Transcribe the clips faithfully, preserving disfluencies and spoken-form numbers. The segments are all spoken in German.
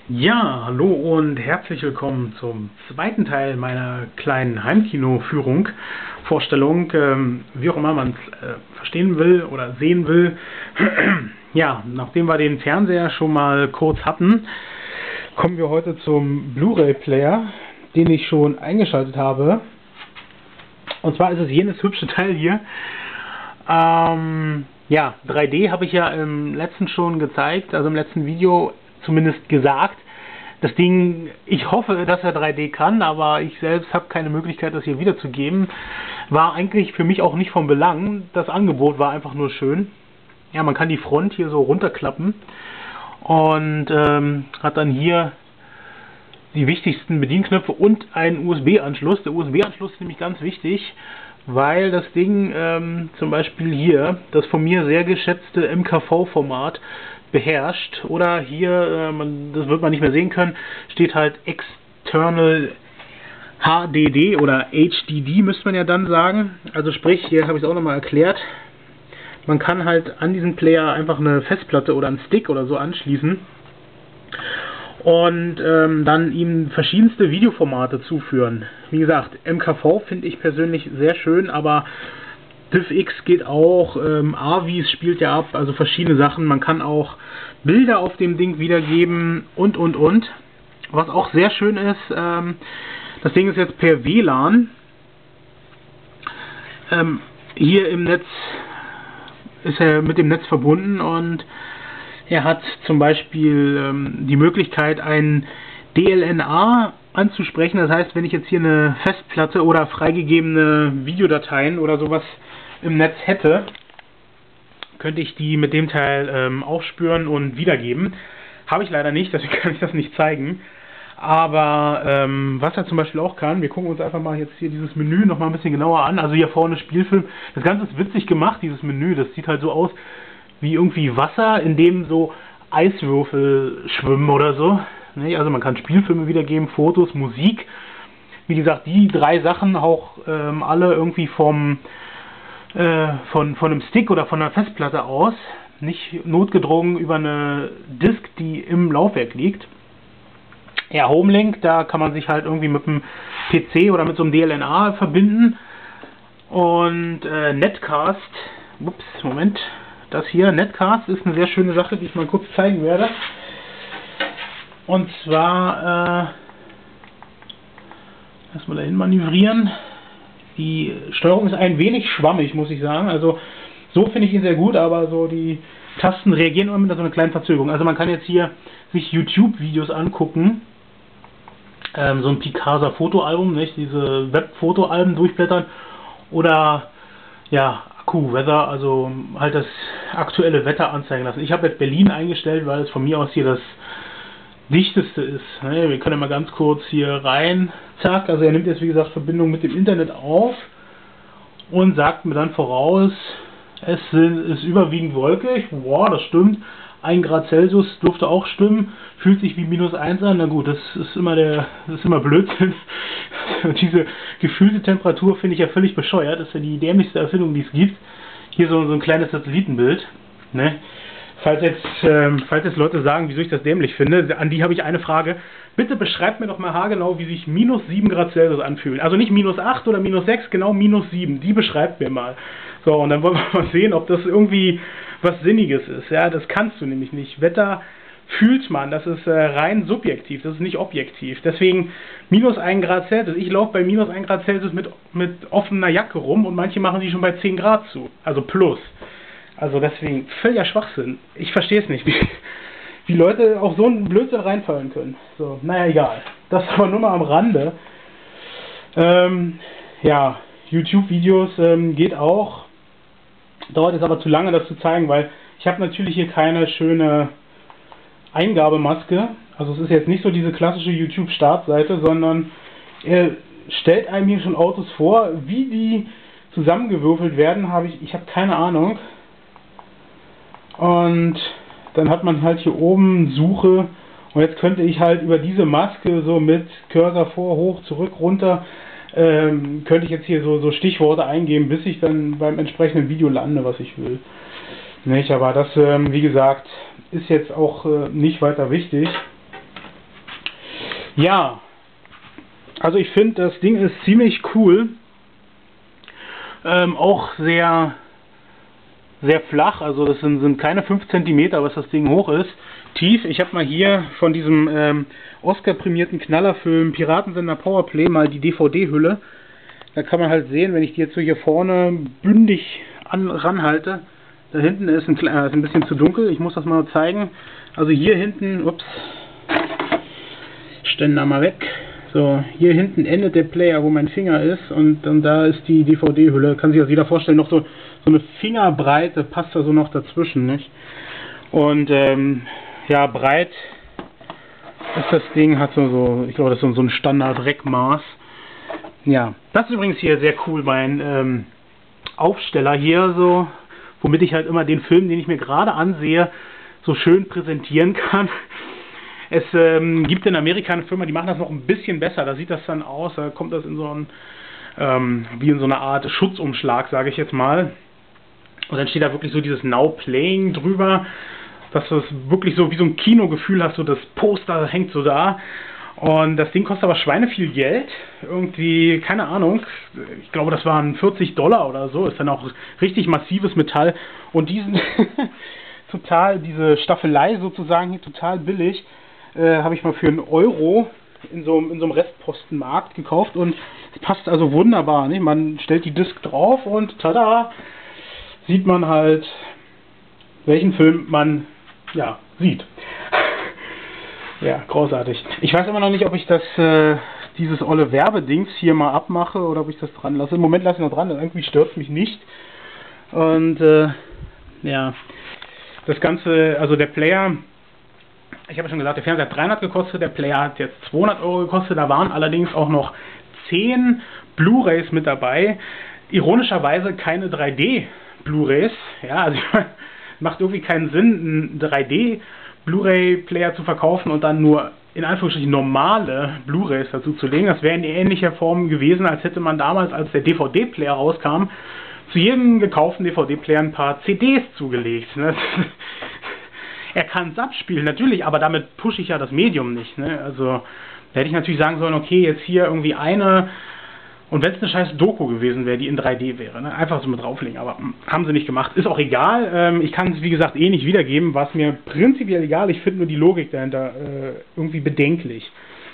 Ja, hallo und herzlich willkommen zum zweiten Teil meiner kleinen Heimkino-Führung, Vorstellung, ähm, wie auch immer man es äh, verstehen will oder sehen will. Ja, nachdem wir den Fernseher schon mal kurz hatten, kommen wir heute zum Blu-ray-Player, den ich schon eingeschaltet habe. Und zwar ist es jenes hübsche Teil hier. Ähm, ja, drei D habe ich ja im letzten schon gezeigt, also im letzten Video zumindest gesagt. Das Ding, ich hoffe, dass er drei D kann, aber ich selbst habe keine Möglichkeit, das hier wiederzugeben. War eigentlich für mich auch nicht von Belang. Das Angebot war einfach nur schön. Ja, man kann die Front hier so runterklappen und ähm, hat dann hier die wichtigsten Bedienknöpfe und einen U S B-Anschluss. Der U S B-Anschluss ist nämlich ganz wichtig, weil das Ding ähm, zum Beispiel hier das von mir sehr geschätzte M K V-Format beherrscht. Oder hier, äh, man, das wird man nicht mehr sehen können, steht halt External H D D oder H D D, müsste man ja dann sagen. Also sprich, hier habe ich es auch nochmal erklärt, man kann halt an diesen Player einfach eine Festplatte oder einen Stick oder so anschließen und ähm, dann ihm verschiedenste Videoformate zuführen. Wie gesagt, M K V finde ich persönlich sehr schön, aber DivX geht auch, ähm, AVIS spielt ja ab, also verschiedene Sachen. Man kann auch Bilder auf dem Ding wiedergeben und und und. Was auch sehr schön ist, ähm, das Ding ist jetzt per W L A N. Ähm, hier im Netz ist er mit dem Netz verbunden und er hat zum Beispiel ähm, die Möglichkeit, ein D L N A anzusprechen. Das heißt, wenn ich jetzt hier eine Festplatte oder freigegebene Videodateien oder sowas im Netz hätte, könnte ich die mit dem Teil ähm, aufspüren und wiedergeben. Habe ich leider nicht, deswegen kann ich das nicht zeigen. Aber ähm, was er zum Beispiel auch kann, wir gucken uns einfach mal jetzt hier dieses Menü noch mal ein bisschen genauer an. Also hier vorne Spielfilm. Das Ganze ist witzig gemacht, dieses Menü. Das sieht halt so aus wie irgendwie Wasser, in dem so Eiswürfel schwimmen oder so. Also man kann Spielfilme wiedergeben, Fotos, Musik. Wie gesagt, die drei Sachen auch ähm, alle irgendwie vom äh, von, von einem Stick oder von einer Festplatte aus. Nicht notgedrungen über eine Disk, die im Laufwerk liegt. Ja, Homelink, da kann man sich halt irgendwie mit einem P C oder mit so einem D L N A verbinden. Und äh, Netcast, ups, Moment, das hier, Netcast ist eine sehr schöne Sache, die ich mal kurz zeigen werde. Und zwar, äh, erstmal dahin manövrieren. Die Steuerung ist ein wenig schwammig, muss ich sagen. Also so finde ich ihn sehr gut, aber so die Tasten reagieren immer mit so einer kleinen Verzögerung. Also man kann jetzt hier sich YouTube-Videos angucken. Ähm, so ein Picasa Fotoalbum, nicht? Diese Web-Fotoalben durchblättern. Oder ja, Akku-Weather, also halt das aktuelle Wetter anzeigen lassen. Ich habe jetzt Berlin eingestellt, weil es von mir aus hier das dichteste ist. Wir können ja mal ganz kurz hier rein, zack, also er nimmt jetzt wie gesagt Verbindung mit dem Internet auf und sagt mir dann voraus, es ist überwiegend wolkig, wow, das stimmt, ein Grad Celsius dürfte auch stimmen, fühlt sich wie minus eins an, na gut, das ist immer der, das ist immer Blödsinn. Diese gefühlte Temperatur finde ich ja völlig bescheuert, das ist ja die dämlichste Erfindung, die es gibt. Hier so, so ein kleines Satellitenbild, ne? Falls jetzt, ähm, falls jetzt Leute sagen, wieso ich das dämlich finde, an die habe ich eine Frage. Bitte beschreibt mir doch mal haargenau, wie sich minus sieben Grad Celsius anfühlen. Also nicht minus acht oder minus sechs, genau minus sieben. Die beschreibt mir mal. So, und dann wollen wir mal sehen, ob das irgendwie was Sinniges ist. Ja, das kannst du nämlich nicht. Wetter fühlt man, das ist äh, rein subjektiv, das ist nicht objektiv. Deswegen minus ein Grad Celsius. Ich laufe bei minus ein Grad Celsius mit, mit offener Jacke rum und manche machen die schon bei zehn Grad zu. Also plus. Also deswegen völliger Schwachsinn. Ich verstehe es nicht, wie, wie Leute auf so einen Blödsinn reinfallen können. So, naja, egal. Das aber nur mal am Rande. Ähm, ja, YouTube-Videos ähm, geht auch. Dauert jetzt aber zu lange, das zu zeigen, weil ich habe natürlich hier keine schöne Eingabemaske. Also es ist jetzt nicht so diese klassische YouTube-Startseite, sondern er stellt einem hier schon Autos vor. Wie die zusammengewürfelt werden, habe ich, ich habe keine Ahnung. Und dann hat man halt hier oben Suche und jetzt könnte ich halt über diese Maske so mit Cursor vor, hoch, zurück, runter, ähm, könnte ich jetzt hier so, so Stichworte eingeben, bis ich dann beim entsprechenden Video lande, was ich will. Nicht, aber das, ähm, wie gesagt, ist jetzt auch äh, nicht weiter wichtig. Ja, also ich finde, das Ding ist ziemlich cool. Ähm, auch sehr, sehr flach, also das sind, sind keine fünf Zentimeter, was das Ding hoch ist. Tief, ich habe mal hier von diesem ähm, Oscar-prämierten Knallerfilm Piratensender Powerplay mal die D V D-Hülle. Da kann man halt sehen, wenn ich die jetzt so hier vorne bündig an, ranhalte, da hinten ist ein, äh, ist ein bisschen zu dunkel, ich muss das mal zeigen. Also hier hinten, ups, Ständer mal weg. So, hier hinten endet der Player, wo mein Finger ist, und dann da ist die D V D-Hülle. Kann sich das jeder vorstellen, noch so, so eine Fingerbreite passt da so noch dazwischen, nicht? Und ähm, ja, breit ist das Ding, hat so, so ich glaube, das ist so, so ein Standard-Reckmaß. Ja, das ist übrigens hier sehr cool, mein ähm, Aufsteller hier, so, womit ich halt immer den Film, den ich mir gerade ansehe, so schön präsentieren kann. Es ähm, gibt in Amerika eine Firma, die machen das noch ein bisschen besser. Da sieht das dann aus, da kommt das in so ein, ähm, wie in so eine Art Schutzumschlag, sage ich jetzt mal. Und dann steht da wirklich so dieses Now Playing drüber, dass du es wirklich so wie so ein Kinogefühl hast, so das Poster hängt so da. Und das Ding kostet aber Schweine viel Geld. Irgendwie, keine Ahnung, ich glaube, das waren vierzig Dollar oder so. Ist dann auch richtig massives Metall. Und diesen, total, diese Staffelei sozusagen hier total billig. Äh, habe ich mal für einen Euro in so, in so einem Restpostenmarkt gekauft, und es passt also wunderbar, nicht? Man stellt die Disc drauf und tada, sieht man halt, welchen Film man ja sieht. Ja, großartig. Ich weiß immer noch nicht, ob ich das äh, dieses olle Werbedings hier mal abmache oder ob ich das dran lasse. Im Moment lasse ich noch dran, irgendwie stört es mich nicht. Und äh, ja, das Ganze, also der Player, ich habe ja schon gesagt, der Fernseher hat dreihundert gekostet, der Player hat jetzt zweihundert Euro gekostet, da waren allerdings auch noch zehn Blu-rays mit dabei. Ironischerweise keine drei D Blu-rays, ja, also macht irgendwie keinen Sinn, einen drei D Blu-ray-Player zu verkaufen und dann nur in Anführungsstrichen normale Blu-rays dazu zu legen. Das wäre in ähnlicher Form gewesen, als hätte man damals, als der D V D-Player rauskam, zu jedem gekauften D V D-Player ein paar C Ds zugelegt. Ne? Er kann es abspielen, natürlich, aber damit pushe ich ja das Medium nicht. Ne? Also da hätte ich natürlich sagen sollen, okay, jetzt hier irgendwie eine, und wenn es eine scheiß Doku gewesen wäre, die in drei D wäre, ne? Einfach so mit drauflegen, aber mh, haben sie nicht gemacht. Ist auch egal, ähm, ich kann es wie gesagt eh nicht wiedergeben, war es mir prinzipiell egal, ich finde nur die Logik dahinter äh, irgendwie bedenklich.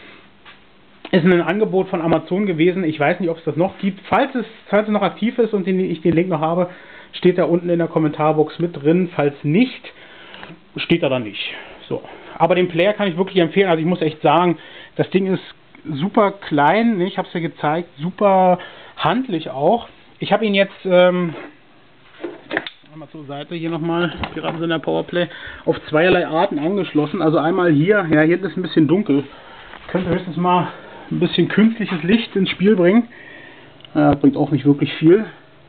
Ist ein Angebot von Amazon gewesen, ich weiß nicht, ob es das noch gibt. Falls es, falls es noch aktiv ist und ich den Link noch habe, steht da unten in der Kommentarbox mit drin. Falls nicht, steht da dann nicht. So. Aber den Player kann ich wirklich empfehlen. Also ich muss echt sagen, das Ding ist super klein. Ich habe es ja gezeigt, super handlich auch. Ich habe ihn jetzt ähm, einmal zur Seite hier nochmal, Piratensender Powerplay, auf zweierlei Arten angeschlossen. Also einmal hier, ja, hier ist ein bisschen dunkel. Ich könnte höchstens mal ein bisschen künstliches Licht ins Spiel bringen. Äh, bringt auch nicht wirklich viel.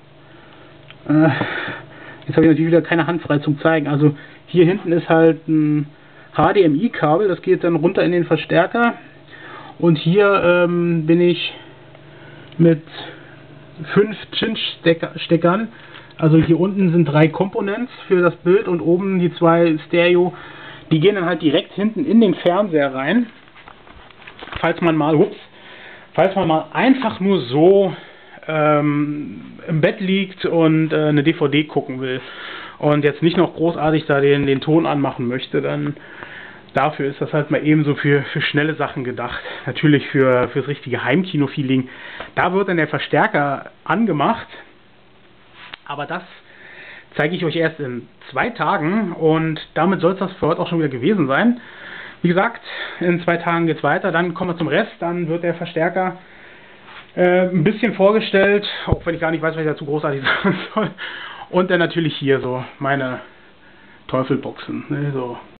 Äh, jetzt habe ich natürlich wieder keine Hand frei zum Zeigen. Also hier hinten ist halt ein H D M I-Kabel, das geht dann runter in den Verstärker. Und hier ähm, bin ich mit fünf Cinch-Steckern. Also hier unten sind drei Components für das Bild und oben die zwei Stereo. Die gehen dann halt direkt hinten in den Fernseher rein. Falls man mal, ups, falls man mal einfach nur so ähm, im Bett liegt und äh, eine D V D gucken will und jetzt nicht noch großartig da den, den Ton anmachen möchte, dann dafür ist das halt mal eben so für, für schnelle Sachen gedacht. Natürlich für fürs richtige Heimkino-Feeling. Da wird dann der Verstärker angemacht, aber das zeige ich euch erst in zwei Tagen und damit soll es das für heute auch schon wieder gewesen sein. Wie gesagt, in zwei Tagen geht es weiter, dann kommen wir zum Rest, dann wird der Verstärker äh, ein bisschen vorgestellt, auch wenn ich gar nicht weiß, was ich dazu großartig sagen soll. Und dann natürlich hier so meine Teufelboxen, ne, so